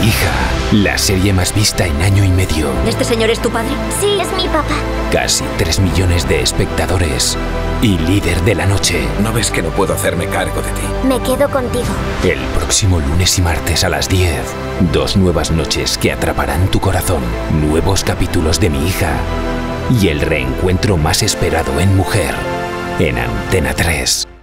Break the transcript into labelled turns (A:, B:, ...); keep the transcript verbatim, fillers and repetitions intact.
A: hija, la serie más vista en año y medio.
B: ¿Este señor es tu padre?
C: Sí, es mi papá.
A: Casi tres millones de espectadores y líder de la noche.
D: ¿No ves que no puedo hacerme cargo de ti?
C: Me quedo contigo.
A: El próximo lunes y martes a las diez. Dos nuevas noches que atraparán tu corazón. Nuevos capítulos de Mi hija. Y el reencuentro más esperado en mujer. En Antena tres.